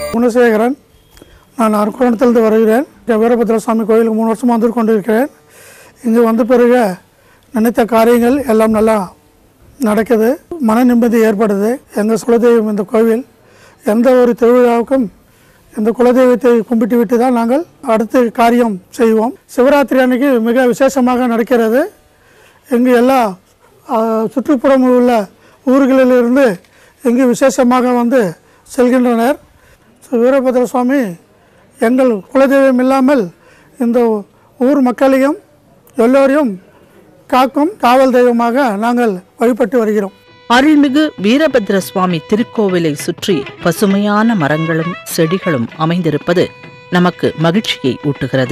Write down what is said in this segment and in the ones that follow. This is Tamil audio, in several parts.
குணசேகரன். நான் அரக்கோணத்திலிருந்து வருகிறேன். வீரபத்ர சுவாமி கோயிலுக்கு 3 வருஷமாக வந்து கொண்டிருக்கிறேன். இங்கே வந்த பிறகு நினைத்த காரியங்கள் எல்லாம் நல்லா நடக்குது. மன நிம்மதி ஏற்படுது. எங்கள் குலதெய்வம் இந்த கோவில். எந்த ஒரு திருவிழாவுக்கும் இந்த குலதெய்வத்தை கும்பிட்டு விட்டு தான் நாங்கள் அடுத்த காரியம் செய்வோம். சிவராத்திரி அன்னைக்கு மிக விசேஷமாக நடக்கிறது. இங்கு எல்லா சுற்றுப்புறம் உள்ள ஊர்களிலிருந்து இங்கு விசேஷமாக வந்து செல்கின்றனர். வீரபத்ர சுவாமி எங்கள் குலதெய்வம் இல்லாமல் இந்த ஊர் மக்களையும் எல்லோரையும் காக்கும் காவல் தெய்வமாக நாங்கள் வழிபட்டு வருகிறோம். அருள்மிகு வீரபத்ர சுவாமி திருக்கோவிலை சுற்றி பசுமையான மரங்களும் செடிகளும் அமைந்திருப்பது நமக்கு மகிழ்ச்சியை ஊட்டுகிறது.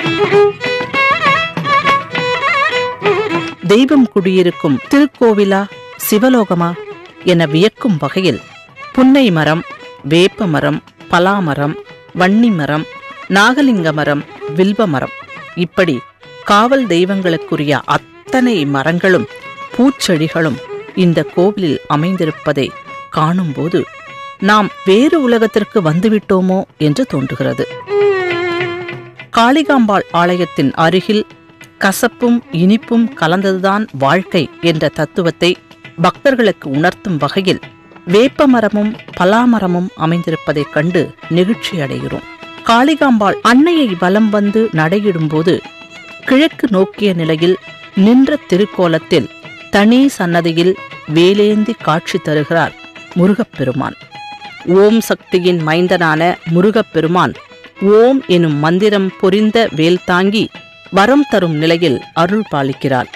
தெய்வம் குடியிருக்கும் திருக்கோவிலா சிவலோகமா என வியக்கும் வகையில் புன்னை மரம், வேப்ப மரம், பலாமரம், வன்னி மரம், நாகலிங்க மரம், வில்வ மரம் இப்படி காவல் தெய்வங்களுக்குரிய அத்தனை மரங்களும் பூச்செடிகளும் இந்த கோவிலில் அமைந்திருப்பதை காணும்போது நாம் வேறு உலகத்திற்கு வந்துவிட்டோமோ என்று தோன்றுகிறது. காளிகாம்பாள் ஆலயத்தின் அருகில் கசப்பும் இனிப்பும் கலந்ததுதான் வாழ்க்கை என்ற தத்துவத்தை பக்தர்களுக்கு உணர்த்தும் வகையில் வேப்பமரமும் பலாமரமும் அமைந்திருப்பதைக் கண்டு நெகிழ்ச்சி அடைகிறோம். காளிகாம்பாள் அன்னையை வலம் வந்து நடையிடும்போது கிழக்கு நோக்கிய நிலையில் நின்ற திருக்கோலத்தில் தனி சன்னதியில் வேலேந்தி காட்சி தருகிறார் முருகப்பெருமான். ஓம் சக்தியின் மைந்தனான முருகப்பெருமான் ஓம் எனும் மந்திரம் பொறிந்த வேல் தாங்கி வரம் தரும் நிலையில் அருள் பாலிக்கிறார்.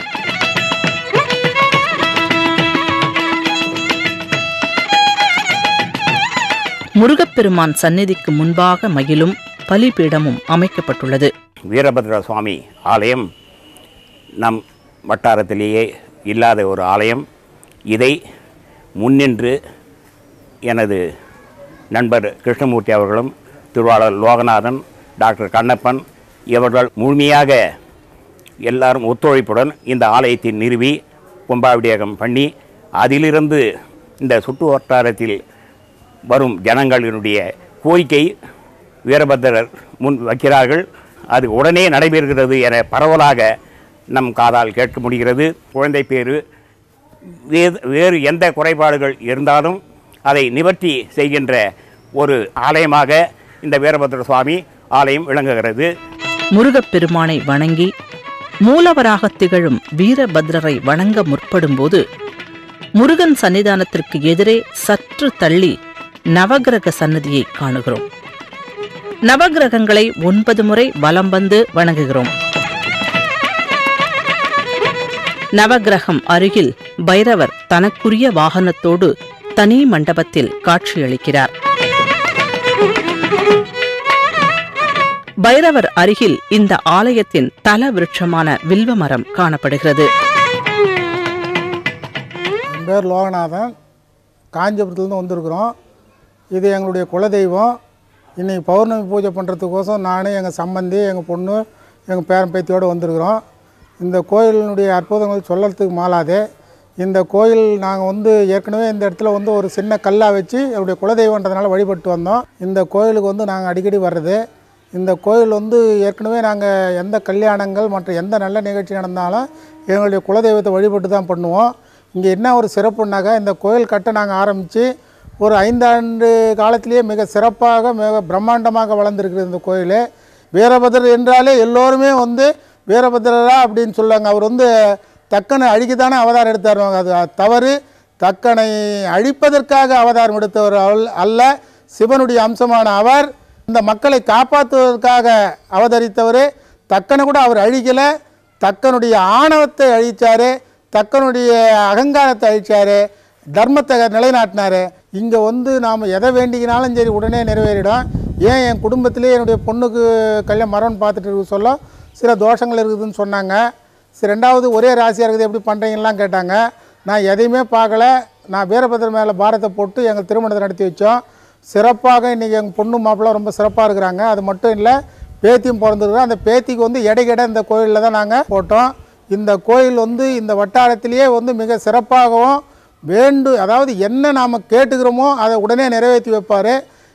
முருகப்பெருமான் சந்நிதிக்கு முன்பாக மகிழும் பலிபீடமும் அமைக்கப்பட்டுள்ளது. வீரபத்ர சுவாமி ஆலயம் நம் வட்டாரத்திலேயே இல்லாத ஒரு ஆலயம். இதை முன்னின்று எனது நண்பர் கிருஷ்ணமூர்த்தி அவர்களும் திருவாளர் லோகநாதன், டாக்டர் கண்ணப்பன் இவர்கள் முழுமையாக எல்லாரும் ஒத்துழைப்புடன் இந்த ஆலயத்தை நிறுவி கும்பாபிஷேகம் பண்ணி அதிலிருந்து இந்த சுற்று வட்டாரத்தில் வரும் ஜனங்களினுடைய கோரிக்கை வீரபத்ரர் முன் வைக்கிறார்கள். அது உடனே நடைபெறுகிறது என பரவலாக நம் காதால் கேட்க முடிகிறது. குழந்தை பேறு வேறு எந்த குறைபாடுகள் இருந்தாலும் அதை நிவர்த்தி செய்கின்ற ஒரு ஆலயமாக இந்த வீரபத்ர சுவாமி ஆலயம் விளங்குகிறது. முருகப்பெருமானை வணங்கி மூலவராக திகழும் வீரபத்ரரை வணங்க முற்படும்போது முருகன் சன்னிதானத்திற்கு எதிரே சற்று தள்ளி நவகிரக சன்னதியை காணுகிறோம். நவகிரகங்களை 9 முறை வலம் வந்து வணங்குகிறோம். நவகிரகம் அருகில் பைரவர் தனக்குரிய வாகனத்தோடு தனி மண்டபத்தில் காட்சியளிக்கிறார். பைரவர் அருகில் இந்த ஆலயத்தின் தல விருட்சமான வில்வ மரம் காணப்படுகிறது. என் பேர் லோகநாதன். காஞ்சிபுரத்துலேருந்து வந்திருக்கிறோம். இது எங்களுடைய குலதெய்வம். இன்றைக்கி பௌர்ணமி பூஜை பண்ணுறதுக்கோசம் நான், எங்கள் சம்பந்தி, எங்கள் பொண்ணு, எங்கள் பேரன் பேத்தியோடு வந்திருக்கிறோம். இந்த கோயிலினுடைய அற்புதங்கள் சொல்லறதுக்கு மாளாதே. இந்த கோயில் நாங்கள் ஏற்கனவே இந்த இடத்துல ஒரு சின்ன கல்லாக வச்சு என்னுடைய குலதெய்வன்றதுனால வழிபட்டு வந்தோம். இந்த கோயிலுக்கு நாங்கள் அடிக்கடி வர்றது. இந்த கோயில் ஏற்கனவே நாங்கள் எந்த கல்யாணங்கள் மற்ற எந்த நல்ல நிகழ்ச்சி நடந்தாலும் எங்களுடைய குலதெய்வத்தை வழிபட்டு தான் பண்ணுவோம். இங்கே என்ன ஒரு சிறப்புனாக்கா, இந்த கோயில் கட்ட நாங்கள் ஆரம்பித்து ஒரு 5 ஆண்டு காலத்திலேயே மிக சிறப்பாக மிக பிரம்மாண்டமாக வளர்ந்துருக்குது இந்த கோயில். வீரபத்ரர் என்றாலே எல்லோருமே வீரபத்ரரா அப்படின்னு சொல்லுவாங்க. அவர் தக்கனை அழிக்கத்தானே அவதாரம் எடுத்தாருவாங்க. அது தவறு. தக்கனை அழிப்பதற்காக அவதாரம் எடுத்தவர் அல்ல. சிவனுடைய அம்சமான அவர் இந்த மக்களை காப்பாற்றுவதற்காக அவதரித்தவர். தக்கனை கூட அவர் அழிக்கலை. தக்கனுடைய ஆணவத்தை அழித்தார், தக்கனுடைய அகங்காரத்தை அழித்தார், தர்மத்தை நிலைநாட்டினார். இங்கே நாம் எதை வேண்டிக்கினாலும் சரி உடனே நிறைவேறிடும். ஏன் என் குடும்பத்திலே என்னுடைய பொண்ணுக்கு மரம் பார்த்துட்டு இருக்க சொல்ல சில தோஷங்கள் இருக்குதுன்னு சொன்னாங்க. ரெண்டாவது ஒரே ராசியாக இருக்குது, எப்படி பண்ணுறீங்கலாம் கேட்டாங்க. நான் எதையுமே பார்க்கல. நான் வீரபத்ரர் மேலே பாரத்தை போட்டு எங்கள் திருமணத்தை நடத்தி வச்சோம். சிறப்பாக இன்றைக்கி எங்கள் பொண்ணு மாப்பிள்ளை ரொம்ப சிறப்பாக இருக்கிறாங்க. அது மட்டும் இல்லை, பேத்தியும் பிறந்திருக்கிறோம். அந்த பேத்திக்கு இடைக்கிட இந்த கோயிலில் தான் நாங்கள் போட்டோம். இந்த கோயில் இந்த வட்டாரத்திலேயே மிக சிறப்பாகவும் அதாவது என்ன நாம் கேட்டுக்கிறோமோ அதை உடனே நிறைவேற்றி வைப்பார்.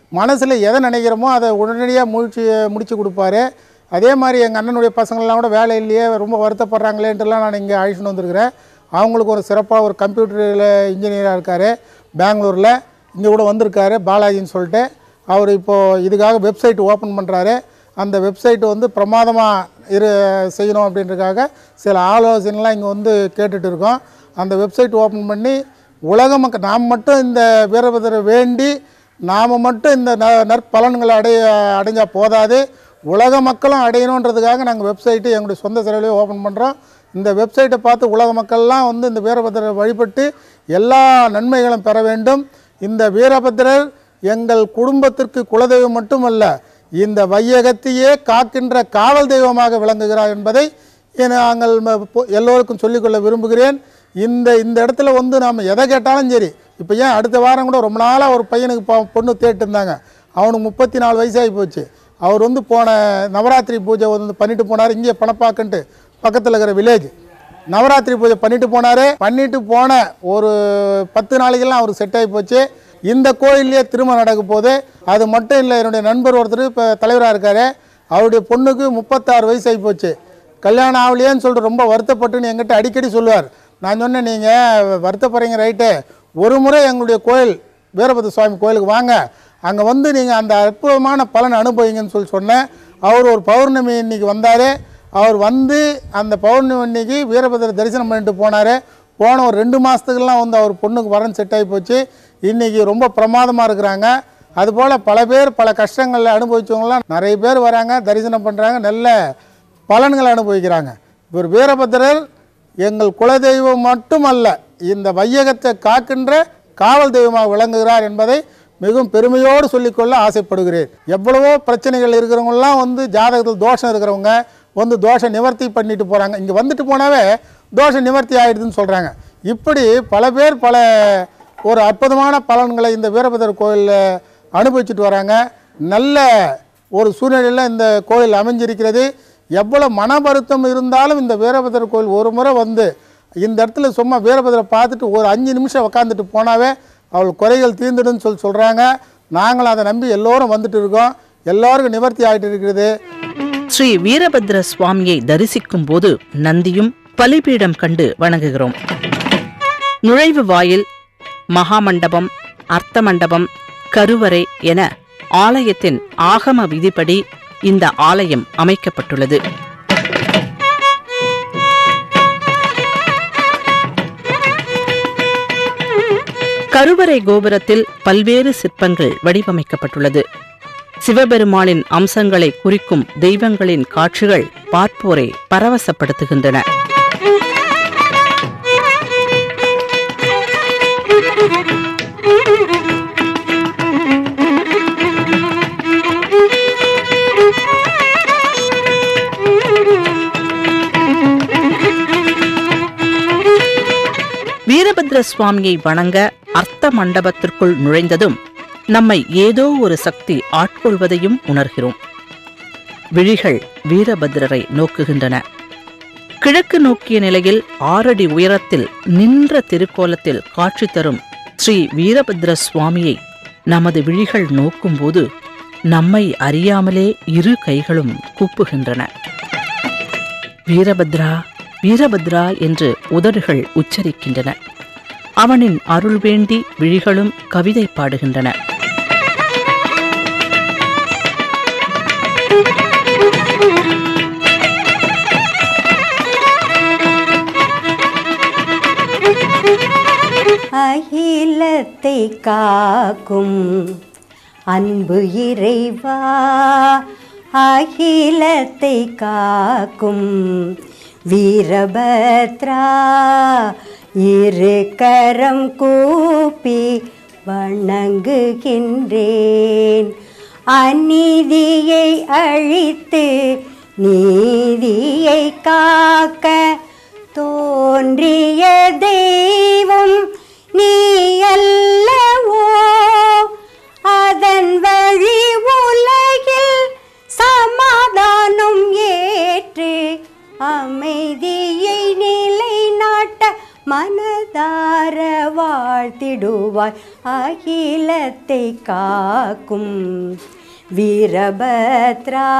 மனசில் எதை நினைக்கிறோமோ அதை உடனடியாக முடிச்சு கொடுப்பாரு. அதே மாதிரி எங்கள் அண்ணனுடைய பசங்கள்லாம் கூட வேலை இல்லையே ரொம்ப வருத்தப்படுறாங்களேன்ட்டுலாம் நான் இங்கே அழைச்சிட்டு வந்திருக்கிறேன். அவங்களுக்கு ஒரு சிறப்பாக ஒரு கம்ப்யூட்டரில் இன்ஜினியராக இருக்கார் பெங்களூரில். இங்கே கூட வந்திருக்காரு பாலாஜின்னு சொல்லிட்டு. அவர் இப்போது இதுக்காக வெப்சைட் ஓப்பன் பண்ணுறாரு. அந்த வெப்சைட்டு வந்து பிரமாதமாக செய்யணும் அப்படின்றதுக்காக சில ஆலோசனைலாம் இங்கே வந்து கேட்டுட்டு இருக்கோம். அந்த வெப்சைட் ஓப்பன் பண்ணி உலக மக்கள் நாம் மட்டும் இந்த வீரபத்திரரை வேண்டி நாம் மட்டும் இந்த நற்பலன்களை அடைஞ்சால் போதாது, உலக மக்களும் அடையணுன்றதுக்காக நாங்கள் வெப்சைட்டு எங்களுடைய சொந்த செலவிலே ஓப்பன் பண்ணுறோம். இந்த வெப்சைட்டை பார்த்து உலக மக்கள்லாம் வந்து இந்த வீரபத்திரரை வழிபட்டு எல்லா நன்மைகளும் பெற வேண்டும். இந்த வீரபத்திரர் எங்கள் குடும்பத்திற்கு குலதெய்வம் மட்டுமல்ல, இந்த வையகத்தையே காக்கின்ற காவல் தெய்வமாக விளங்குகிறார் என்பதை நாங்கள் எல்லோருக்கும் சொல்லிக்கொள்ள விரும்புகிறேன். இந்த இடத்துல வந்து நாம் எதை கேட்டாலும் சரி, இப்போ ஏன் அடுத்த வாரம் கூட ரொம்ப நாளாக ஒரு பையனுக்கு பொண்ணு தேட்டு இருந்தாங்க. அவனுக்கு 34 வயசாகி போச்சு. அவர் வந்து போன நவராத்திரி பூஜை வந்து பண்ணிட்டு போனார். இங்கே பணப்பாக்கன்ட்டு பக்கத்தில் இருக்கிற வில்லேஜ் நவராத்திரி பூஜை பண்ணிட்டு போனார். பண்ணிட்டு போன ஒரு 10 நாளைக்கெல்லாம் அவருக்கு செட் ஆகி போச்சு. இந்த கோயிலே திருமணம் நடக்க போது. அது மட்டும் இல்லை, என்னுடைய நண்பர் ஒருத்தர் இப்போ தலைவராக இருக்கார். அவருடைய பொண்ணுக்கு 36 வயசாகி போச்சு. கல்யாணம் ஆகலையேன்னு சொல்லிட்டு ரொம்ப வருத்தப்பட்டுன்னு எங்கிட்ட அடிக்கடி சொல்லுவார். நான் சொன்னேன், நீங்கள் வருத்தப்படுறீங்க ரைட்டு, ஒரு முறை எங்களுடைய கோயில் வீரபத்திர சுவாமி கோயிலுக்கு வாங்க, அங்கே வந்து நீங்கள் அந்த அற்புதமான பலன் அனுபவிங்கன்னு சொன்னேன். அவர் ஒரு பௌர்ணமி இன்னைக்கு வந்தார். அவர் வந்து அந்த பௌர்ணமி அன்னைக்கு வீரபத்திர தரிசனம் பண்ணிட்டு போனார். போன ஒரு 2 மாதத்துக்கெல்லாம் வந்து அவர் பொண்ணுக்கு வரன் செட் ஆகி போச்சு. இன்றைக்கி ரொம்ப பிரமாதமாக இருக்கிறாங்க. அதுபோல் பல பேர் பல கஷ்டங்களில் அனுபவித்தவங்களாம் நிறைய பேர் வராங்க, தரிசனம் பண்ணுறாங்க, நல்ல பலன்களை அனுபவிக்கிறாங்க. ஒரு வீரபத்திரர் எங்கள் குலதெய்வம் மட்டுமல்ல, இந்த வையகத்தை காக்கின்ற காவல் தெய்வமாக விளங்குகிறார் என்பதை மிகவும் பெருமையோடு சொல்லிக்கொள்ள ஆசைப்படுகிறேன். எவ்வளவோ பிரச்சனைகள் இருக்கிறவங்களாம் வந்து ஜாதகத்தில் தோஷம் இருக்கிறவங்க வந்து தோஷ நிவர்த்தி பண்ணிட்டு போகிறாங்க. இங்கே வந்துட்டு போனாவே தோஷ நிவர்த்தி ஆகிடுதுன்னு சொல்கிறாங்க. இப்படி பல பேர் பல ஒரு அற்புதமான பலன்களை இந்த வீரபத்திரர் கோயிலில் அனுபவிச்சுட்டு வராங்க. நல்ல ஒரு சூழ்நிலையில் இந்த கோயில் அமைஞ்சிருக்கிறது. எவ்வளோ மன வருத்தம் இருந்தாலும் இந்த வீரபத்திரர் கோயில் ஒரு முறை வந்து இந்த இடத்துல சும்மா வீரபத்திரரை பார்த்துட்டு ஒரு 5 நிமிஷம் உக்காந்துட்டு போனாவே அவள் குறைகள் தீர்ந்துடுன்னு சொல்கிறாங்க. நாங்களும் அதை நம்பி எல்லோரும் வந்துட்டு இருக்கோம். எல்லோருக்கும் நிவர்த்தி ஆகிட்டு இருக்கிறது. ஸ்ரீ வீரபத்திர சுவாமியை தரிசிக்கும் போது நந்தியும் பலிபீடம் கண்டு வணங்குகிறோம். நுழைவு வாயில், மகாமண்டபம், அர்த்த மண்டபம், கருவறை என ஆலயத்தின் ஆகம விதிப்படி இந்த ஆலயம் அமைக்கப்பட்டுள்ளது. கருவறை கோபுரத்தில் பல்வேறு சிற்பங்கள் வடிவமைக்கப்பட்டுள்ளது. சிவபெருமானின் அம்சங்களை குறிக்கும் தெய்வங்களின் காட்சிகள் பார்ப்போரை பரவசப்படுத்துகின்றன. வீரபத்திர சுவாமியை வணங்க அர்த்த மண்டபத்திற்குள் நுழைந்ததும் நம்மை ஏதோ ஒரு சக்தி ஆட்கொள்வதையும் உணர்கிறோம். விழிகள் வீரபத்திரரை நோக்குகின்றன. கிழக்கு நோக்கிய நிலையில் 6 அடி உயரத்தில் நின்ற திருக்கோலத்தில் காட்சி தரும் ஸ்ரீ வீரபத்திர சுவாமியை நமது விழிகள் நோக்கும்போது நம்மை அறியாமலே 2 கைகளும் கூப்புகின்றன. வீரபத்ரா, வீரபத்ரா என்று உதடுகள் உச்சரிக்கின்றன. அவனின் அருள் வேண்டி விழிகளும் கவிதை பாடுகின்றன. அகிலத்தை காக்கும் அன்பு இறைவா, அகிலத்தை காக்கும் வீரபத்ரா, 2 கரம் கூப்பி வணங்குகின்றேன். அநீதியை அழித்து நீதியை காக்க தோன்றிய தெய்வம் நீ அல்லவோ, அதன் வழி உலகில் சமாதானம் ஏற்று அமைதியை நிலைநாட்ட மன மனதார வாழ்த்திடுவாய் அகிலத்தை காக்கும் வீரபத்ரா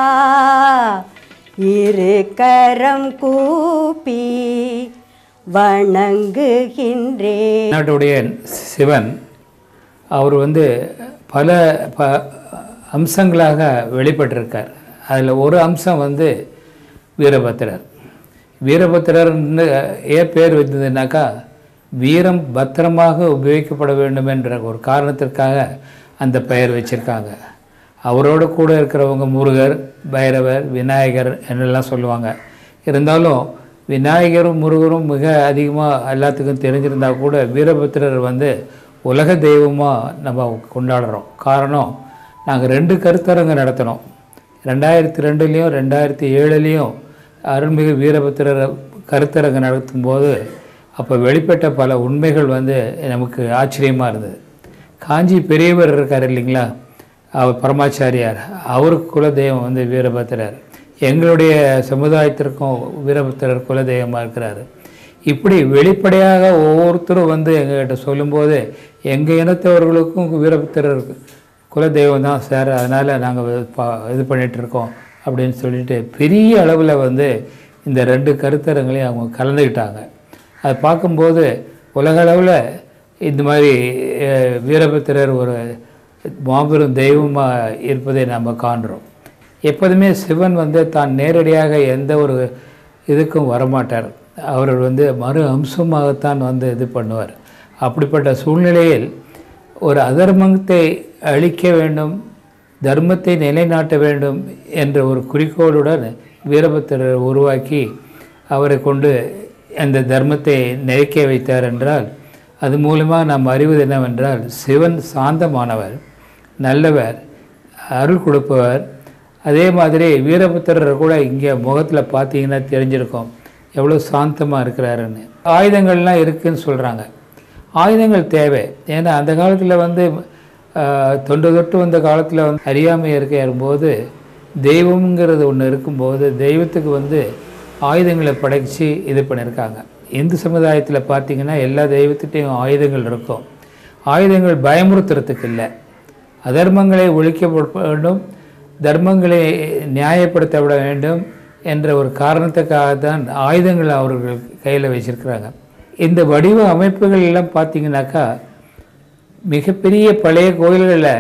இரு கரம் கூப்பி வணங்குகின்றேன். நாட்டுடைய சிவன் அவர் பல அம்சங்களாக வெளிப்பட்டிருக்கார். அதில் ஒரு அம்சம் வீரபத்திரர். வீரபத்திரர்னு ஏன் பேர் வந்ததுனாக்கா வீரம் பத்திரமாக உபயோகிக்கப்பட வேண்டும் என்ற ஒரு காரணத்திற்காக அந்த பெயர் வச்சுருக்காங்க. அவரோடு கூட இருக்கிறவங்க முருகர், பைரவர், விநாயகர் என்னெல்லாம் சொல்லுவாங்க. இருந்தாலும் விநாயகரும் முருகரும் மிக அதிகமாக எல்லாத்துக்கும் தெரிஞ்சிருந்தால் கூட வீரபத்திரர் உலக தெய்வமாக நம்ம கொண்டாடுறோம். காரணம், நாங்கள் 2 கருத்தரங்கு நடத்தினோம். 2002லேயும் 2007லேயும் அருள்மிகு வீரபத்திரர் கருத்தரங்கு நடத்தும்போது அப்போ வெளிப்பட்ட பல உண்மைகள் நமக்கு ஆச்சரியமாக இருந்தது. காஞ்சி பெரியவர் இருக்கார் இல்லைங்களா, அவர் பரமாச்சாரியார், அவருக்கு குலதெய்வம் வீரபத்திரர். எங்களுடைய சமுதாயத்திற்கும் வீரபத்திரர் குலதெய்வமாக இருக்கிறார். இப்படி வெளிப்படையாக ஒவ்வொருத்தரும் எங்கள்கிட்ட சொல்லும்போது எங்கள் இனத்தவர்களுக்கும் வீரபத்திரர் குலதெய்வம் தான் சார், அதனால் நாங்கள் இது பண்ணிகிட்ருக்கோம் அப்படின்னு சொல்லிட்டு பெரிய அளவில் இந்த 2 கருத்தரங்களையும் அவங்க கலந்துக்கிட்டாங்க. அதை பார்க்கும்போது உலக அளவில் இந்த மாதிரி வீரபத்திரர் ஒரு மாபெரும் தெய்வமாக இருப்பதை நாம் காண்கிறோம். எப்போதுமே சிவன் தான் நேரடியாக எந்த ஒரு இதுக்கும் வரமாட்டார். அவர் மறு அம்சமாகத்தான் இது பண்ணுவார். அப்படிப்பட்ட சூழ்நிலையில் ஒரு அதர்மத்தை அழிக்க வேண்டும், தர்மத்தை நிலைநாட்ட வேண்டும் என்ற ஒரு குறிக்கோளுடன் வீரபத்திரர் உருவாக்கி அவரை கொண்டு அந்த தர்மத்தை நிலைக்க வைத்தார் என்றால் அது மூலமாக நாம் அறிவது என்னவென்றால் சிவன் சாந்தமானவர், நல்லவர், அருள் கொடுப்பவர். அதே மாதிரி வீரபத்திரர் கூட இங்கே முகத்தில் பார்த்தீங்கன்னா தெரிஞ்சிருக்கும் எவ்வளோ சாந்தமாக இருக்கிறாருன்னு. ஆயுதங்கள்லாம் இருக்குதுன்னு சொல்கிறாங்க. ஆயுதங்கள் தேவை. ஏன்னா அந்த காலத்தில் தொன்று தொட்டு வந்த காலத்தில் அறியாமை இருக்கும்போது தெய்வம்ங்கிறது ஒன்று இருக்கும்போது தெய்வத்துக்கு ஆயுதங்களை படைச்சி இது பண்ணியிருக்காங்க. இந்து சமுதாயத்தில் பார்த்திங்கன்னா எல்லா தெய்வத்திட்டையும் ஆயுதங்கள் இருக்கும். ஆயுதங்கள் பயமுறுத்துறதுக்கு இல்லை, அதர்மங்களை ஒழிக்கப்பட வேண்டும், தர்மங்களை நியாயப்படுத்தப்பட வேண்டும் என்ற ஒரு காரணத்துக்காக தான் ஆயுதங்கள் அவர்கள் கையில் வச்சுருக்கிறாங்க. இந்த வடிவ அமைப்புகள் எல்லாம் பார்த்திங்கனாக்கா மிகப்பெரிய பழைய கோயில்களில்,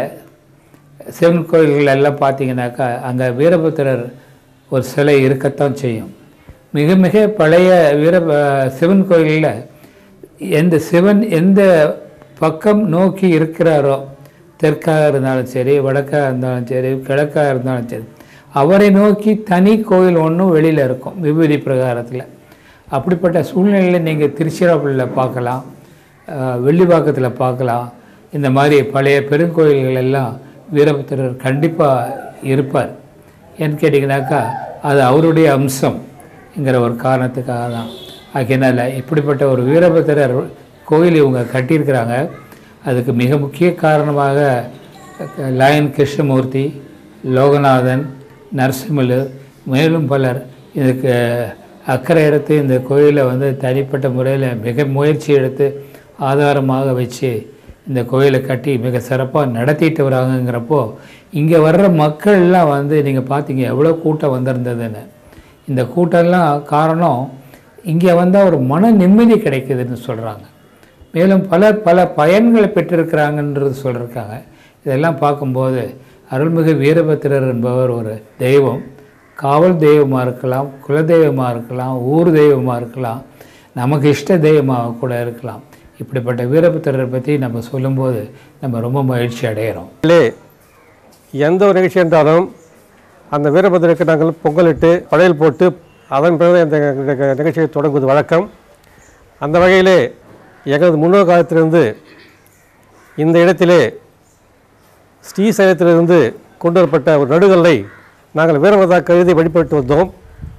சிவன் கோயில்கள் எல்லாம் பார்த்திங்கனாக்கா அங்கே வீரபத்திரர் ஒரு சிலை இருக்கத்தான் செய்யும். மிக மிக பழைய சிவன் கோயிலில் எந்த சிவன் எந்த பக்கம் நோக்கி இருக்கிறாரோ, தெற்காக இருந்தாலும் சரி, வடக்காக இருந்தாலும் சரி, கிழக்காக இருந்தாலும் சரி, அவரை நோக்கி தனி கோயில் ஒன்றும் வெளியில் இருக்கும் விபூதி பிரகாரத்தில். அப்படிப்பட்ட சூழ்நிலையில் நீங்கள் திருச்சிராப்பள்ளியில் பார்க்கலாம், வெள்ளிவாக்கத்தில் பார்க்கலாம். இந்த மாதிரி பழைய பெருங்கோயில்கள் எல்லாம் வீரபத்திரர் கண்டிப்பாக இருப்பார். ஏன்னு கேட்டிங்கனாக்கா அது அவருடைய அம்சம்ங்கிற ஒரு காரணத்துக்காக தான். ஆகையினால் இப்படிப்பட்ட ஒரு வீரபத்திரர் கோயில் இவங்க கட்டியிருக்கிறாங்க. அதுக்கு மிக முக்கிய காரணமாக லயன் கிருஷ்ணமூர்த்தி, லோகநாதன், நரசிம்மலு, மேலும் பலர் இதுக்கு அக்கறை எடுத்து இந்த கோயிலை தனிப்பட்ட முறையில் மிக முயற்சி எடுத்து ஆதாரமாக வச்சு இந்த கோயிலை கட்டி மிக சிறப்பாக நடத்திட்டு வராங்கங்கிறப்போ இங்கே வர்ற மக்கள்லாம் நீங்கள் பார்த்தீங்க எவ்வளோ கூட்டம் வந்திருந்ததுன்னு. இந்த கூட்டம்லாம் காரணம் இங்கே வந்தால் ஒரு மன நிம்மதி கிடைக்குதுன்னு சொல்கிறாங்க. மேலும் பல பயன்களை பெற்றிருக்கிறாங்கன்றது சொல்லியிருக்காங்க. இதெல்லாம் பார்க்கும்போது அருள்மிகு வீரபத்திரர் என்பவர் ஒரு தெய்வம், காவல் தெய்வமாக இருக்கலாம், குலதெய்வமாக இருக்கலாம், ஊர் தெய்வமாக இருக்கலாம், நமக்கு இஷ்ட தெய்வமாக கூட இருக்கலாம். இப்படிப்பட்ட வீரபத்திரரை பற்றி நம்ம சொல்லும்போது நம்ம ரொம்ப மகிழ்ச்சி அடைகிறோம். எந்த ஒரு நிகழ்ச்சி என்றாலும் அந்த வீரபத்திரருக்கு நாங்கள் பொங்கலிட்டு படையல் போட்டு அதன் பிறகு இந்த நிகழ்ச்சியை தொடங்குவது வழக்கம். அந்த வகையிலே எங்களது முன்னோர் காலத்திலிருந்து இந்த இடத்திலே ஸ்ரீசைலத்திலிருந்து கொண்டு வரப்பட்ட ஒரு நடுகல்லை நாங்கள் வீரபத்ரா கருதி வழிபட்டு வந்தோம்.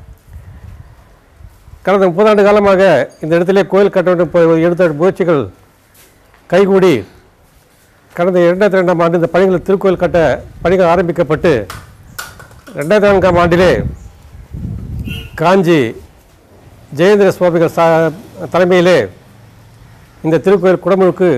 கடந்த 30 ஆண்டு காலமாக இந்த இடத்திலே கோயில் கட்ட வேண்டும் எடுத்த முயற்சிகள் கைகூடி கடந்த 2002ஆம் ஆண்டு இந்த பணிகள் திருக்கோயில் கட்ட பணிகள் ஆரம்பிக்கப்பட்டு 2004ஆம் ஆண்டிலே காஞ்சி ஜெயேந்திர சுவாமிகள் தலைமையிலே இந்த திருக்கோயில் குடமுழுக்கு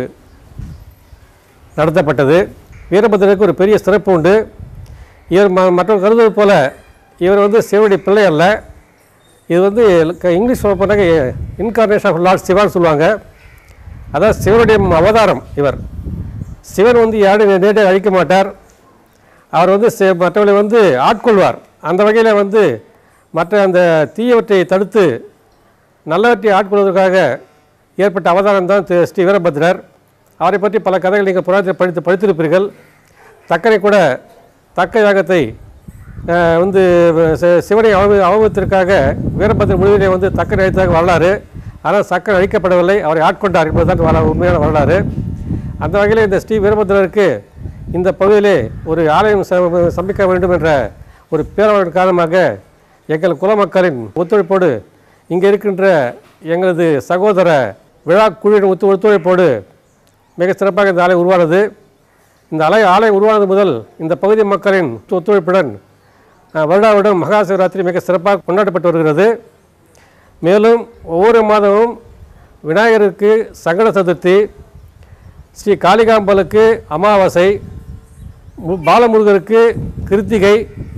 நடத்தப்பட்டது. வீரபத்ரருக்கு ஒரு பெரிய சிறப்பு உண்டு. இவர் மற்றவர்கள் கருதுவது போல இவர் வந்து சிவனுடைய பிள்ளை அல்ல. இது வந்து இங்கிலீஷ் சொல்ல போனாங்க இன்கார்னேஷன் ஆஃப் லார்ட் சிவான்னு சொல்லுவாங்க. அதாவது சிவனுடைய அவதாரம் இவர். சிவன் வந்து யாரும் நேரடியாக அழிக்க மாட்டார். அவர் வந்து மற்றவர்களை வந்து ஆட்கொள்வார். அந்த வகையில் வந்து மற்ற அந்த தீயவற்றை தடுத்து நல்லவற்றை ஆட்கொள்வதற்காக ஏற்பட்ட அவதாரம் தான் ஸ்ரீ வீரபத்ரர். அவரை பற்றி பல கதைகள் நீங்கள் புராணத்தில் படித்திருப்பீர்கள். தக்கனை கூட தக்க யாகத்தை வந்து சிவனை அவமதித்திற்காக வீரபத்ரர் முடிவிலே வந்து தக்கனை அழித்ததாக வரலாறு. ஆனால் சக்கன் அழிக்கப்படவில்லை, அவரை ஆட்கொண்டார் என்பதுதான் உண்மையான வரலாறு. அந்த வகையில் இந்த ஸ்ரீ வீரபத்ரருக்கு இந்த பகுதியிலே ஒரு ஆலயம் சமைக்க வேண்டும் என்ற ஒரு பேரவரின் காரணமாக எங்கள் குல மக்களின் ஒத்துழைப்போடு இங்கே இருக்கின்ற எங்களது சகோதர விழா குழுவின் ஒத்துழைப்போடு மிக சிறப்பாக இந்த ஆலயம் உருவானது. இந்த ஆலயம் உருவானது முதல் இந்த பகுதி மக்களின் ஒத்துழைப்புடன் வருடாவிடம் மகா சிவராத்திரி மிக சிறப்பாக கொண்டாடப்பட்டு வருகிறது. மேலும் ஒவ்வொரு மாதமும் விநாயகருக்கு சங்கட சதுர்த்தி, ஸ்ரீ காளிகாம்பலுக்கு அமாவாசை, பாலமுருகருக்கு கிருத்திகை,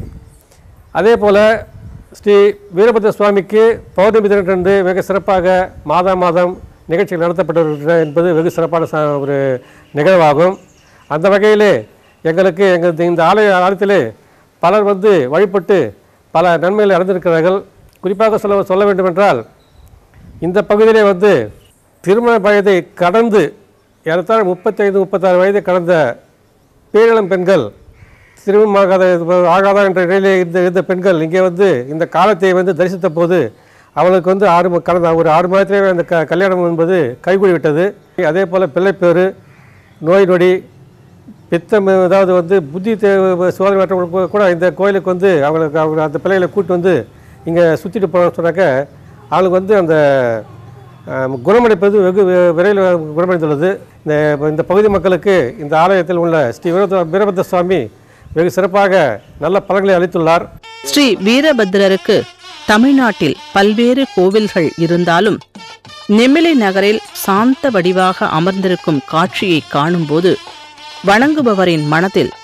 அதே போல் ஸ்ரீ வீரபத்ர சுவாமிக்கு பௌர்ணமி தினத்தன்று மிக சிறப்பாக மாதம் நிகழ்ச்சிகள் நடத்தப்பட்டு வருகின்றன என்பது வெகு சிறப்பான ஒரு நிகழ்வாகும். அந்த வகையிலே எங்களுக்கு இந்த ஆலயத்திலே பலர் வந்து வழிபட்டு பல நன்மைகளை அடைந்திருக்கிறார்கள். குறிப்பாக சொல்ல வேண்டுமென்றால் இந்த பகுதியிலே வந்து திருமண வயதை கடந்து ஏறத்தாழ 35-36 வயதை கடந்த பேரிளம் பெண்கள் திருமணம் ஆகாதா என்ற நிலையிலே இருந்த பெண்கள் இங்கே வந்து இந்த காலத்தை வந்து தரிசித்த போது அவளுக்கு வந்து கடந்த ஒரு 6 மாதத்திலே அந்த கல்யாணம் என்பது கைகூடி விட்டது. அதே போல் பிள்ளைப்பேறு, நோய் நொடி, பித்தம், அதாவது வந்து புத்தி சோதனை மற்றவங்களுக்கு கூட இந்த கோயிலுக்கு வந்து அவங்க அந்த பிள்ளைகளை கூப்பிட்டு வந்து இங்கே சுற்றிட்டு போகணும்னு சொன்னாக்க அவங்களுக்கு வந்து அந்த குணமடைப்பது வெகு விரைவில் குணமடைந்துள்ளது. இந்த பகுதி மக்களுக்கு இந்த ஆலயத்தில் உள்ள ஸ்ரீ வீரபத்ர சுவாமி வெகு சிறப்பாக நல்ல பலன்களை அளித்துள்ளார். ஸ்ரீ வீரபத்ரருக்கு தமிழ்நாட்டில் பல்வேறு கோவில்கள் இருந்தாலும் நெமிலி நகரில் சாந்த வடிவாக அமர்ந்திருக்கும் காட்சியை காணும்போது வணங்குபவரின் மனத்தில்